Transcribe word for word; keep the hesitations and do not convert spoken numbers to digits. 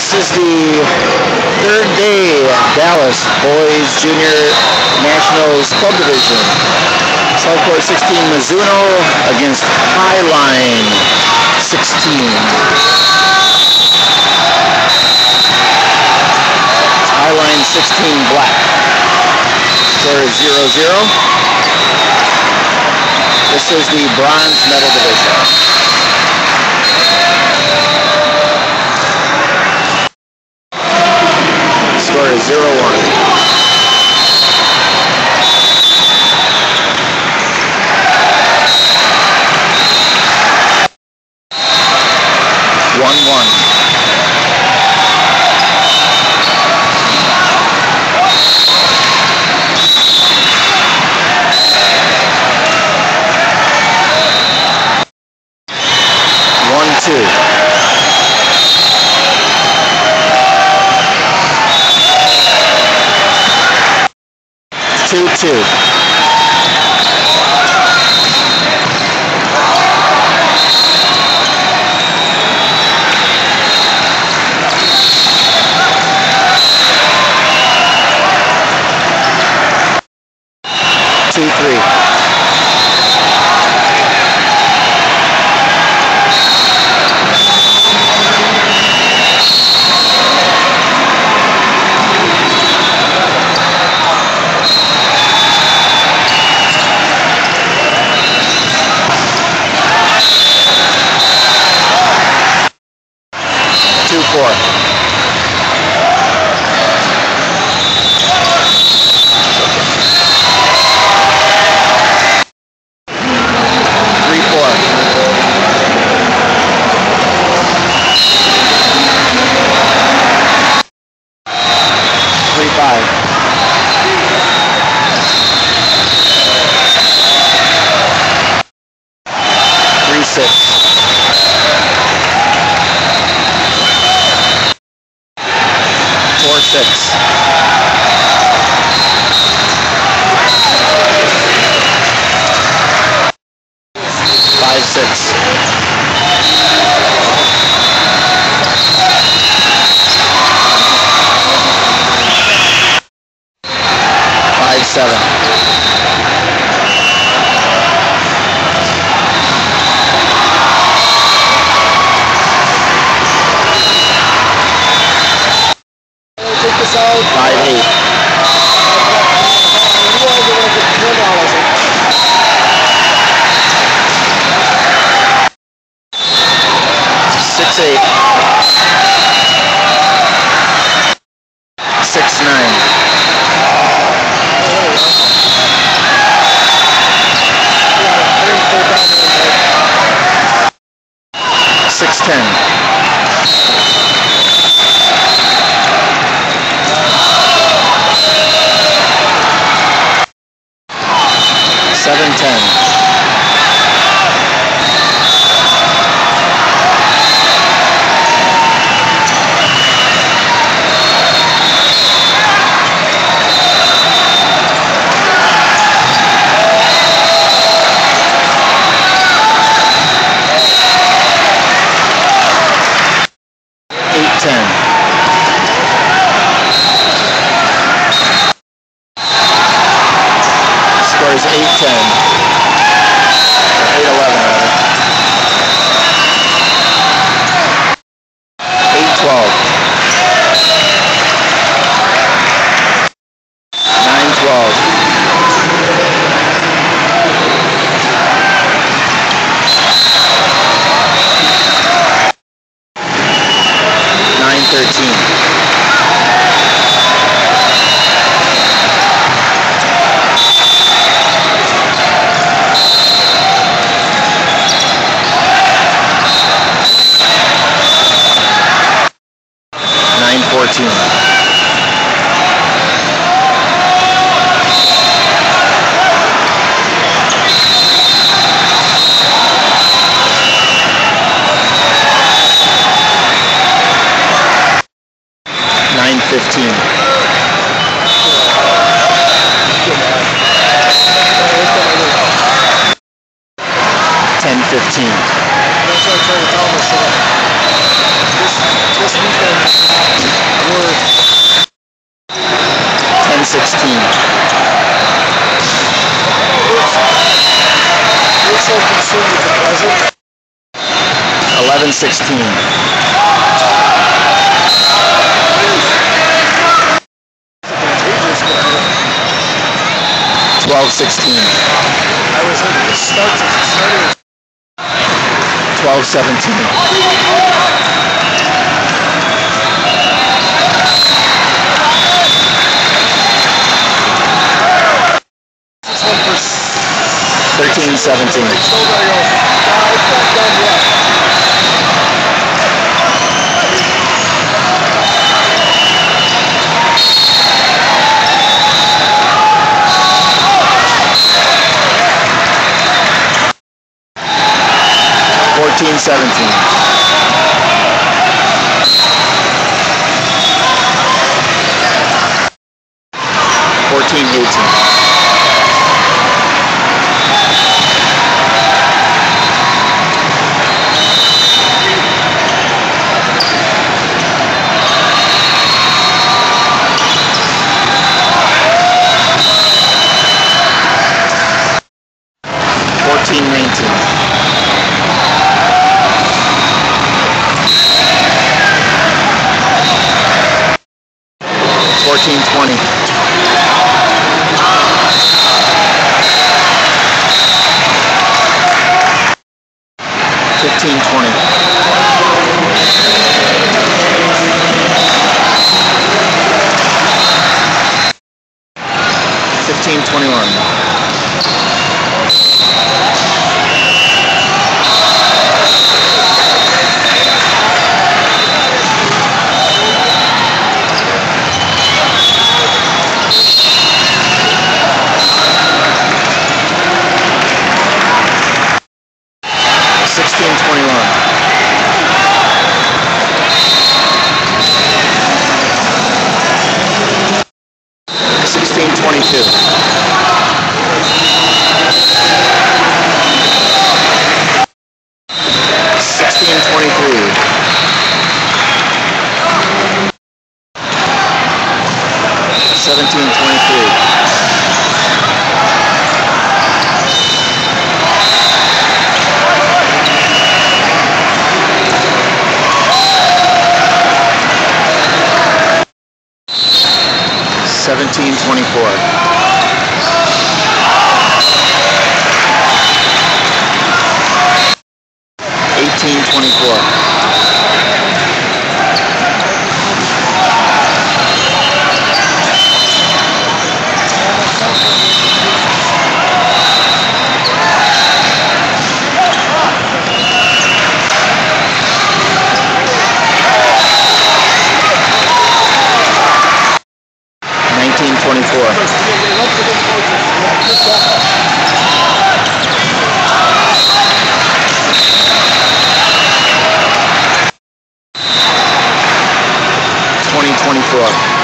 This is the third day Dallas Boys Junior Nationals Club Division. South Court sixteen Mizuno against Highline sixteen. Highline sixteen black. Score is zero zero. This is the bronze medal division. Score is zero one. one one. one two. two two. two three. two four. three four. three five. three six. four six. five six. five seven. five eight. six eight. six nine. six ten. seven ten. eight ten. Score is eight ten. eight eleven rather. eight twelve. nine twelve. nine thirteen. nine fourteen. nine fifteen. ten fifteen. This, this weekend assume it's a pleasant? eleven sixteen. twelve sixteen. I was in the starts as a starter. twelve seventeen. This one for thirteen seventeen. so there you go. Uh, it's not done yet. fourteen seventeen. fourteen eighteen. fourteen nineteen. fourteen twenty. fifteen twenty. fifteen twenty-one. sixteen twenty-one. sixteen twenty-two. sixteen twenty-three. seventeen twenty-three. seventeen twenty-four. eighteen twenty-four. nineteen twenty-four. twenty twenty-four.